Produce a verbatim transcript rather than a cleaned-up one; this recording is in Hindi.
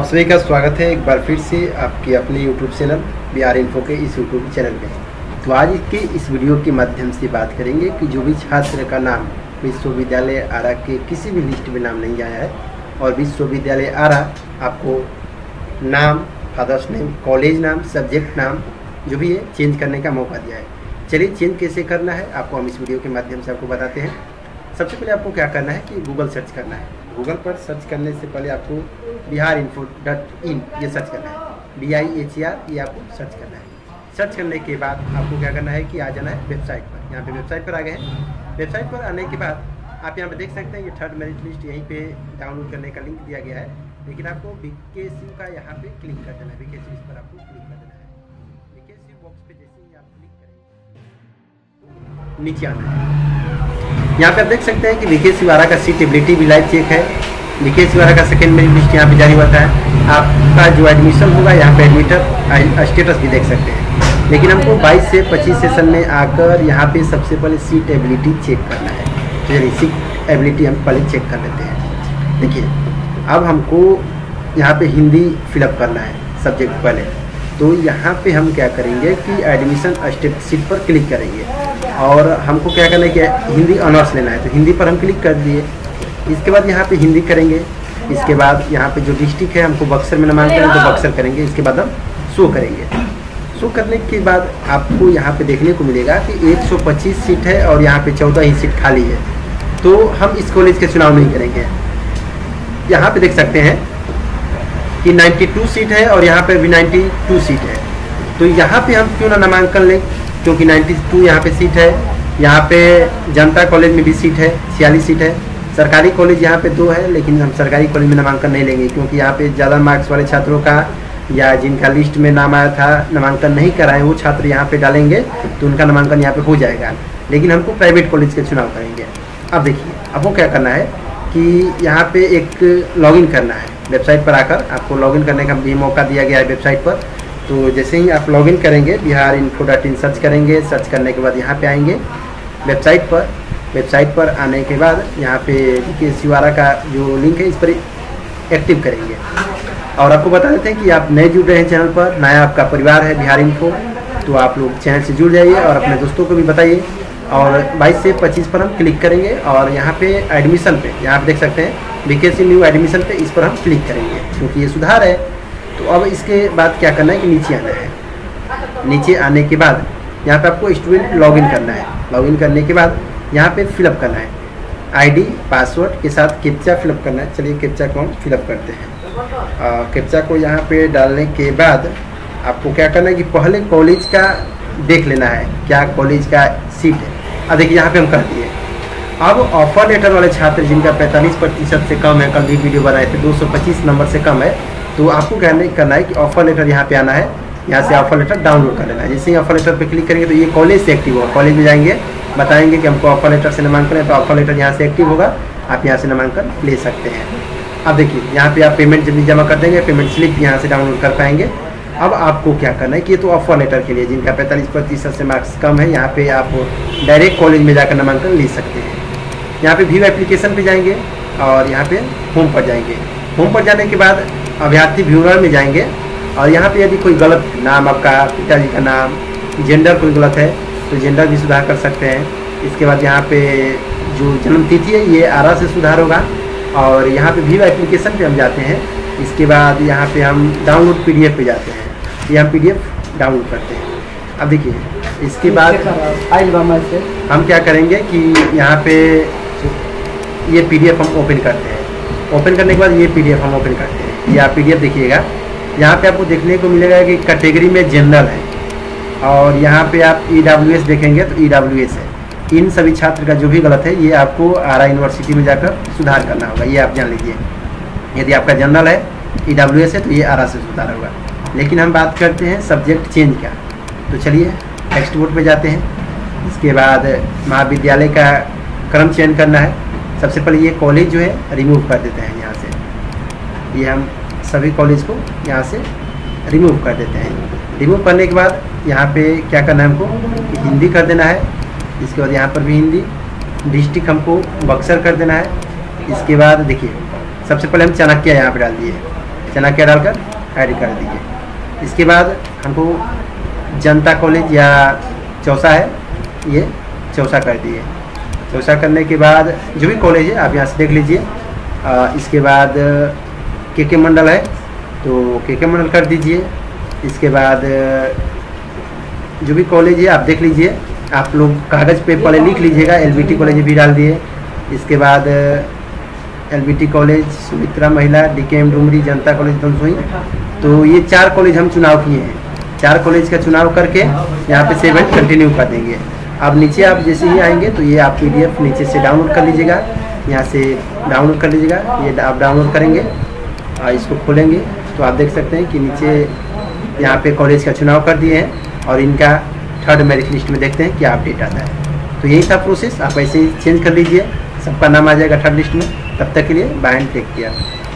आप सभी का स्वागत है एक बार फिर से आपके अपने यूट्यूब चैनल बिहार इन्फो के इस यूट्यूब चैनल में। तो आज के इस वीडियो के माध्यम से बात करेंगे कि जो भी छात्र का नाम विश्वविद्यालय आरा के किसी भी लिस्ट में नाम नहीं आया है और विश्वविद्यालय आरा आपको नाम, फादर्स नेम, कॉलेज नाम, सब्जेक्ट नाम जो भी है चेंज करने का मौका दिया है। चलिए चेंज कैसे करना है आपको हम इस वीडियो के माध्यम से आपको बताते हैं। सबसे पहले आपको क्या करना है कि गूगल सर्च करना है। गूगल पर सर्च करने से पहले आपको बिहार इन्फो डॉट इन ये सर्च करना है, B I H E R ये आपको सर्च करना है। सर्च करने के बाद आपको क्या करना है कि आ जाना है वेबसाइट पर। यहाँ पे वेबसाइट पर आ गए हैं। वेबसाइट पर आने के बाद आप यहाँ पे देख सकते हैं ये थर्ड मेरिट लिस्ट यहीं पे डाउनलोड करने का लिंक दिया गया है, लेकिन आपको वीकेसी का यहाँ पे क्लिक कर देना है। वीकेसी पर आपको क्लिक कर देना है। वीकेसी बॉक्स पे जैसे ही आप क्लिक करेंगे नीचे आना है। यहाँ पे आप देख सकते हैं कि वीकेसी वारा का सीट एबिलिटी भी लाइव चेक है। वीकेसी वारा का सेकेंड मेरिट लिस्ट यहाँ पे जारी होता है। आपका जो एडमिशन होगा यहाँ पे एडमिटर स्टेटस भी देख सकते हैं। लेकिन हमको बाईस से पच्चीस सेशन में आकर यहाँ पे सबसे पहले सीट एबिलिटी चेक करना है। तो चलिए सीट एबिलिटी हम पहले चेक कर लेते हैं। देखिए अब हमको यहाँ पे हिंदी फिलअप करना है सब्जेक्ट पहले। तो यहाँ पे हम क्या करेंगे कि एडमिशन स्टेटस सीट पर क्लिक करेंगे और हमको क्या करना है कि हिंदी ऑनर्स लेना है। तो हिंदी पर हम क्लिक कर दिए। इसके बाद यहाँ पे हिंदी करेंगे। इसके बाद यहाँ पे जो डिस्ट्रिक्ट है हमको बक्सर में नामांकन है तो बक्सर करेंगे। इसके बाद हम शो करेंगे। शो करने के बाद आपको यहाँ पे देखने को मिलेगा कि एक सौ पच्चीस सीट है और यहाँ पे चौदह ही सीट खाली है। तो हम इस कॉलेज के चुनाव नहीं करेंगे। यहाँ पे देख सकते हैं कि बानवे सीट है और यहाँ पे भी बानवे सीट है। तो यहाँ पे हम क्यों ना नामांकन लें, क्योंकि बानवे यहाँ पे सीट है। यहाँ पे जनता कॉलेज में भी सीट है, छियालीस सीट है। सरकारी कॉलेज यहाँ पे दो है, लेकिन हम सरकारी कॉलेज में नामांकन नहीं लेंगे क्योंकि यहाँ पे ज़्यादा मार्क्स वाले छात्रों का या जिनका लिस्ट में नाम आया था नामांकन नहीं कराए वो छात्र यहाँ पे डालेंगे तो उनका नामांकन यहाँ पे हो जाएगा। लेकिन हमको प्राइवेट कॉलेज के चुनाव करेंगे। अब देखिए आपको क्या करना है कि यहाँ पे एक लॉगिन करना है। वेबसाइट पर आकर आपको लॉगिन करने का भी मौका दिया गया है वेबसाइट पर। तो जैसे ही आप लॉगिन करेंगे Bihar info dot in search करेंगे। सर्च करने के बाद यहाँ पे आएंगे वेबसाइट पर। वेबसाइट पर आने के बाद यहाँ पे वीकेसी वारा का जो लिंक है इस पर एक्टिव करेंगे। और आपको बता देते हैं कि आप नए जुड़ रहे हैं चैनल पर, नया आपका परिवार है बिहार इन्फो, तो आप लोग चैनल से जुड़ जाइए और अपने दोस्तों को भी बताइए। और बाईस से पच्चीस पर हम क्लिक करेंगे और यहाँ पे एडमिशन पे यहाँ पे देख सकते हैं वीकेसी न्यू एडमिशन पे इस पर हम क्लिक करेंगे क्योंकि ये सुधार है। तो अब इसके बाद क्या करना है कि नीचे आना है। नीचे आने के बाद यहाँ पे आपको स्टूडेंट लॉगिन करना है। लॉगिन करने के बाद यहाँ पे फिलअप करना है आईडी पासवर्ड के साथ कैप्चा फिलअप करना है। चलिए कैप्चा को हम फिलअप करते हैं। कैप्चा को यहाँ पे डालने के बाद आपको क्या करना है कि पहले कॉलेज का देख लेना है क्या कॉलेज का सीट है। अब देखिए यहाँ पे हम कर दिए। अब ऑफर लेटर वाले छात्र जिनका पैंतालीस प्रतिशत से कम है, कल भी वीडियो बनाए थे दो सौ पच्चीस नंबर से कम है, तो आपको क्या करना है कि ऑफर लेटर यहाँ पे आना है। यहाँ से ऑफर लेटर डाउनलोड कर लेना है। जैसे ही ऑफर लेटर पे क्लिक करेंगे तो ये कॉलेज से एक्टिव होगा। कॉलेज में जाएंगे, बताएंगे कि हमको ऑफर लेटर से नामांकन है तो ऑफर लेटर यहाँ से एक्टिव होगा। आप यहाँ से नामांकन ले सकते हैं। अब देखिए यहाँ पे आप पेमेंट जब भी जमा कर देंगे पेमेंट स्लिप यहाँ से डाउनलोड कर पाएंगे। अब आपको क्या करना है कि ये तो ऑफर लेटर के लिए जिनका पैंतालीस प्रतिशत से मार्क्स कम है, यहाँ पे आप डायरेक्ट कॉलेज में जाकर नामांकन ले सकते हैं। यहाँ पे व्यू एप्लीकेशन पे जाएंगे और यहाँ पे होम पर जाएंगे। होम पर जाने के बाद अभ्यर्थी व्यूअर में जाएंगे और यहाँ पे यदि कोई गलत नाम, आपका पिताजी का नाम, जेंडर कोई गलत है तो जेंडर भी सुधार कर सकते हैं। इसके बाद यहाँ पे जो जन्म तिथि है ये आरा से सुधार होगा। और यहाँ पे व्यू एप्लीकेशन पे हम जाते हैं। इसके बाद यहाँ पे हम डाउनलोड पीडीएफ पे जाते हैं। ये हम पीडीएफ डाउनलोड करते हैं। अब देखिए इसके बाद हम क्या करेंगे कि यहाँ पे ये पीडीएफ हम ओपन करते हैं। ओपन करने के बाद ये पीडीएफ हम ओपन करते हैं। ये आप पीडीएफ देखिएगा। यहाँ पे आपको देखने को मिलेगा कि कैटेगरी में जनरल है और यहाँ पे आप ईडब्ल्यूएस देखेंगे तो ईडब्ल्यूएस है। इन सभी छात्र का जो भी गलत है ये आपको आरा यूनिवर्सिटी में जाकर सुधार करना होगा। ये आप जान लीजिए। यदि आपका जनरल है, ईडब्ल्यूएस है तो ये आरा से सुधार होगा। लेकिन हम बात करते हैं सब्जेक्ट चेंज का। तो चलिए टेक्स्ट बोर्ड पे जाते हैं। इसके बाद महाविद्यालय का क्रम चयन करना है। सबसे पहले ये कॉलेज जो है रिमूव कर देते हैं यहाँ से। ये हम सभी कॉलेज को यहाँ से रिमूव कर देते हैं। रिमूव करने के बाद यहाँ पे क्या करना है हमको कि हिंदी कर देना है। इसके बाद यहाँ पर भी हिंदी। डिस्ट्रिक्ट हमको बक्सर कर देना है। इसके बाद देखिए सबसे पहले हम चाणक्य यहाँ पे डाल दिए। चाणक्य डालकर ऐड कर दीजिए। इसके बाद हमको जनता कॉलेज या चौसा है, ये चौसा कर दिए। चौसा करने के बाद जो भी कॉलेज है आप यहाँ से देख लीजिए। इसके बाद के के मंडल है तो के के मंडल कर दीजिए। इसके बाद जो भी कॉलेज है आप देख लीजिए, आप लोग कागज़ पे पढ़े लिख लीजिएगा। एल बी टी कॉलेज भी डाल दिए। इसके बाद L B T college, Sumitra महिला, डी के एम डुमरी, जनता कॉलेज धनसोई। तो ये चार कॉलेज हम चुनाव किए हैं। चार कॉलेज का चुनाव करके यहाँ पे सेव एंड कंटिन्यू कर देंगे। अब नीचे आप जैसे ही आएंगे तो ये आप पी डी एफ नीचे से डाउनलोड कर लीजिएगा, यहाँ से डाउनलोड कर लीजिएगा। ये आप डाउनलोड करेंगे और इसको खोलेंगे तो आप देख सकते हैं कि नीचे यहाँ पे कॉलेज का चुनाव कर दिए हैं और इनका थर्ड मेरिट लिस्ट में देखते हैं क्या अपडेट आता है। तो यही था प्रोसेस, आप ऐसे ही चेंज कर लीजिए, सबका नाम आ जाएगा थर्ड लिस्ट में। तब तक के लिए बाय एंड टेक केयर।